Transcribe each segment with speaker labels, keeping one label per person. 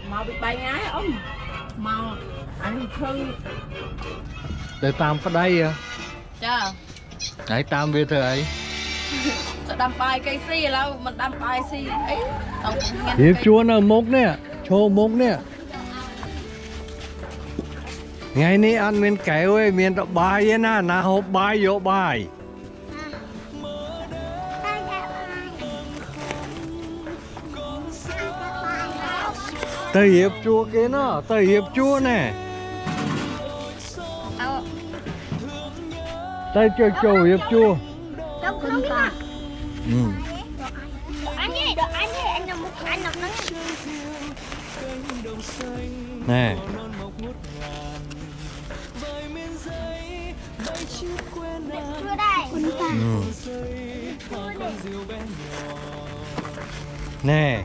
Speaker 1: Màu bị bay ngái ông. Màu anh thương.
Speaker 2: Để tam phát đây à?
Speaker 1: Chà.
Speaker 2: Đấy tam biết thôi ấy.
Speaker 1: Đâm bài cây xì lâu mình đâm bài xì ấy.
Speaker 2: Hiệp chua nào mốc nè, chô mốc nè. Ngày ní ăn miền kéo ấy, miền đọc bài ấy nè, nà hộp bài vô bài. Tây hiệp chua kia nó, tây hiệp chua nè. Tây chơi chô hiệp chua. Nè. Nè.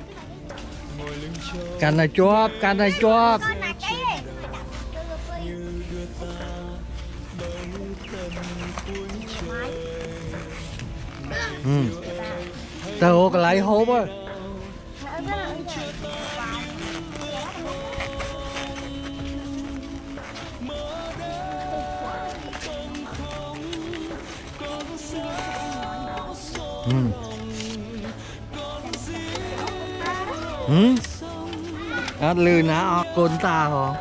Speaker 2: Cành này chóp, cành này chóp. Tao có lấy hộp á. Át lư ná ọc côn ta hả?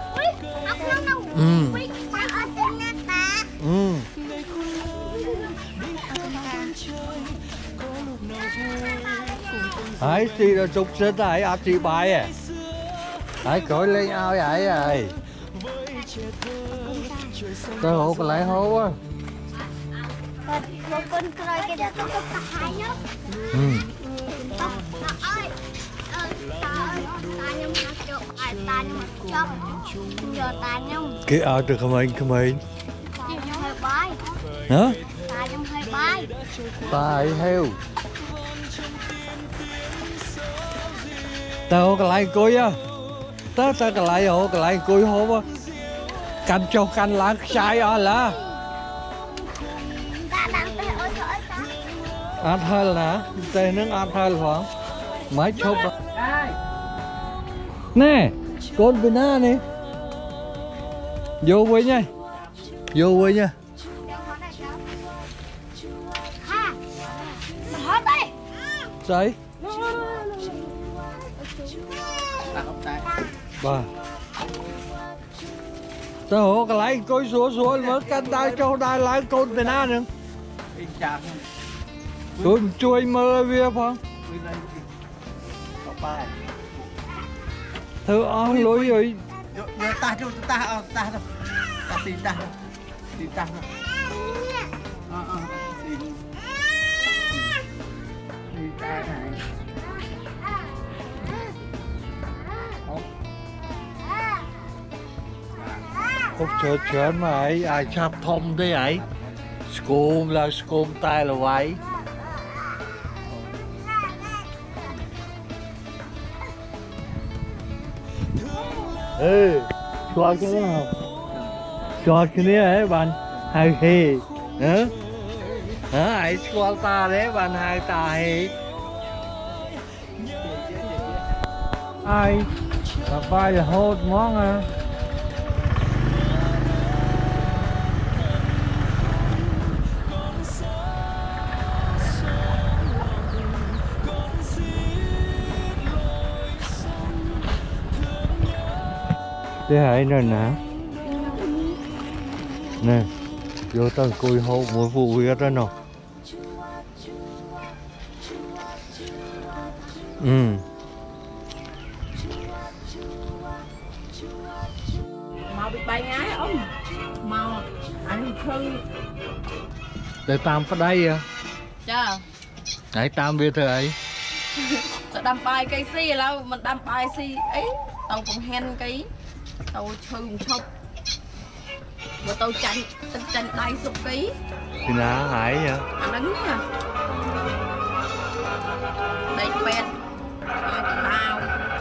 Speaker 2: Hãy xì ra trục xích hãy áp chị bài à. Hãy cõi lên ao vậy rồi. Tao hộ cái lại hố á. Cái ao từ không anh. Hả? Tài heo. Tao cái lại cối á. Tao cái lại hộ cái lại cối hố á. Canh cho canh lá sai á là. Ăn hơi là tê nước ăn hơi khoảng mấy chục đó. Nè con bên na nè vô với nha, vô với nha. Đấy bà tao hộ cái lấy coi số mới canh đai cho đai lấy con bên na nữa. Con chui mơ về phong. Thưa ông lối rồi.
Speaker 3: Ta đâu. Ta tìm ta. Tìm ta. Tìm ta này.
Speaker 2: Không chờ mà ấy ai chắp thông thế ấy. Scum tay là vậy. Ê, cho cái nào? Cho cái này ấy bạn hai hề, hả? Hả? Ai cho ta đấy bạn hai ta hề. Ai? Bà vai là hốt món à? Thế hãy nè nè. Nè, vô tầng cùi hộp mỗi vụ huyết ra nào.
Speaker 1: Màu bị bay ngái ông. Màu anh thương.
Speaker 2: Để tam phát đây à?
Speaker 1: Chà.
Speaker 2: Đấy tam biết thôi ấy.
Speaker 1: Đâm bài cây xì lâu mình đâm bài xì ấy. Tao cũng hen cái. Tao chơi chốc. Và tao chanh đai sụp ký.
Speaker 2: Thì ná hải nha.
Speaker 1: Ăn đứng nha. Đây pet. Tao.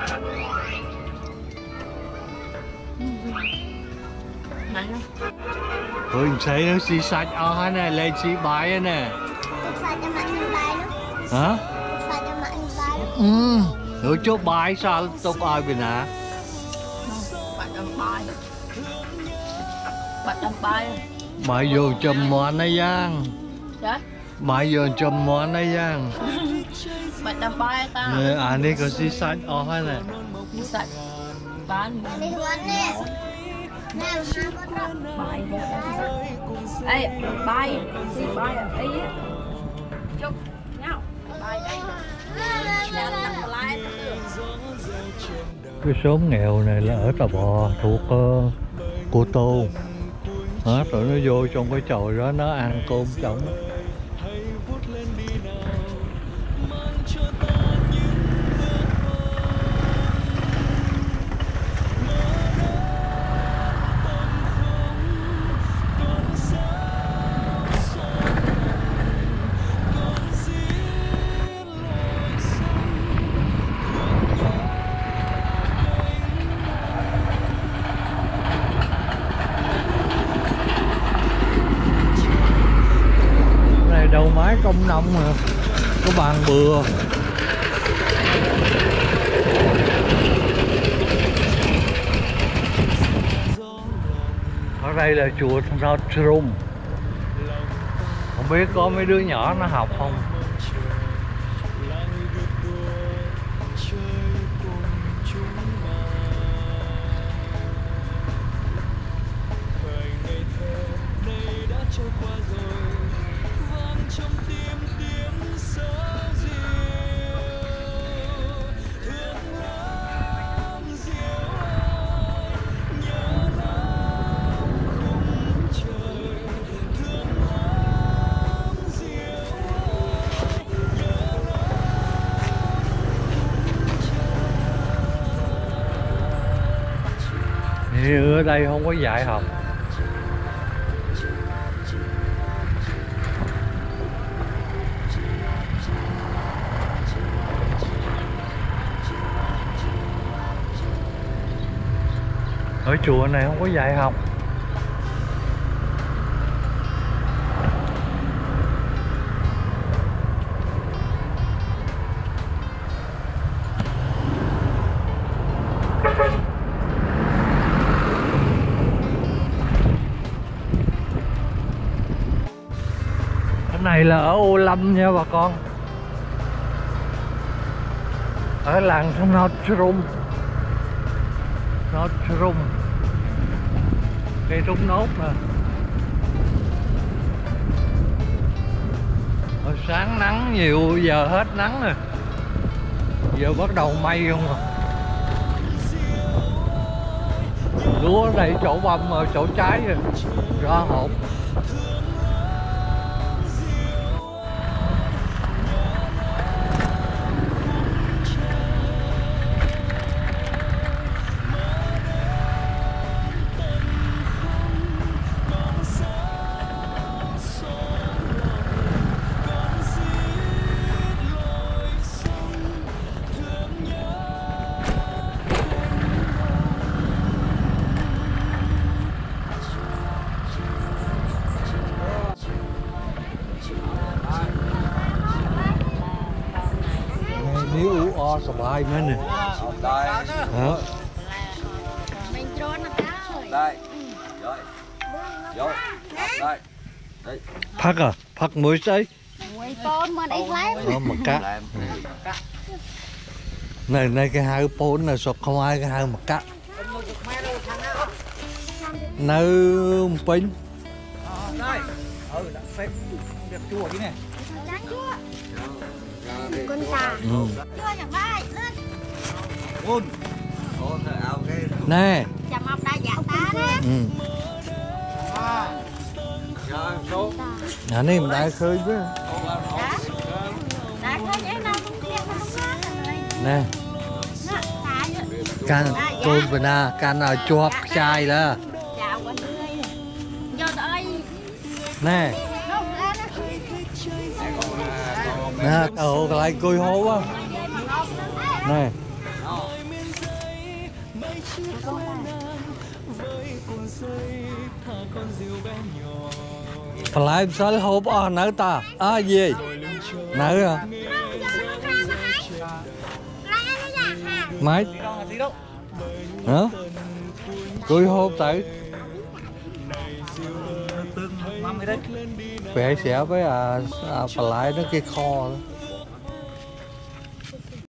Speaker 1: Này không?
Speaker 2: Thôi thấy nó xì sạch ở này lên xì bài nè.
Speaker 4: Xài cho mạnh như bài đó.
Speaker 2: Hả?
Speaker 4: Xài cho mạnh như bài đó.
Speaker 2: Rồi cho bài sao tôi ai bên à?
Speaker 1: Bạn đâm bài. Bạn đâm bài.
Speaker 2: Mà vô chùm món này giang.
Speaker 1: Dạ.
Speaker 2: Mà vô chùm món này giang.
Speaker 1: Bạn đâm bài ta.
Speaker 2: Nè, này có xí xách ở hay này.
Speaker 1: Xí xách. Bán.
Speaker 4: Đi huấn nè. Nè,
Speaker 1: Bài. Ê, bài. Xí bài ở đây. Chúc nhau. Bài đây.
Speaker 2: Cái xóm nghèo này là ở Tà Bò thuộc Cô Tô. Đó, rồi nó vô trong cái chòi đó nó ăn cơm trống. Đầu máy công nông mà có bàn bừa. Ở đây là chùa Notre Dame. Không biết có mấy đứa nhỏ nó học không? Thì ở đây không có dạy học. Ở chùa này không có dạy học. Này là ở Ô Lâm nha bà con, ở làng Notre Dame, cây trúc nốt nè. Hồi sáng nắng nhiều, giờ hết nắng rồi, giờ bắt đầu mây không à. Lúa ở đây chỗ băm mà chỗ trái rồi ra hột. Nếu o sờ bài nữa nè.
Speaker 3: Đây.
Speaker 2: Đó.
Speaker 4: mình trốn nó tới.
Speaker 3: Đây. Rồi. Rồi. Đây. Đây.
Speaker 2: Phắc mới xây.
Speaker 4: Mùi con mà ít lắm.
Speaker 2: Đó mà cá. Này cái hai pôn là sọt không ai cái hai mà cá. Nơi pin.
Speaker 3: Đây. Phép đẹp chua chứ nè.
Speaker 4: Con tà. Chua chẳng bay. Lên.
Speaker 3: Ôn rồi ao cái.
Speaker 2: Nè.
Speaker 4: Chà mọc đa dạng ta đó.
Speaker 3: Rồi số.
Speaker 2: Này mình đã khơi chứ.
Speaker 4: Đã có vậy nào không biết mà không có rồi.
Speaker 2: Nè. Can con bên na can nào chuột chai đó.
Speaker 4: Chào con ơi. Vô tới.
Speaker 2: Nè. Nè, cái lại cùi hố á. Nè. Phải lại sao hộp nở ta. Gì? Nở à? Mấy
Speaker 3: Tí đâu.
Speaker 2: hả? Cùi hộp tự
Speaker 3: Tương mắm cái đấy.
Speaker 2: về xẻ với bà lại nó kia kho đó.